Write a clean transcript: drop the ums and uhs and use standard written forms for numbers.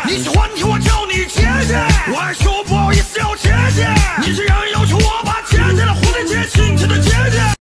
你喜欢听我叫你姐姐，我爱说。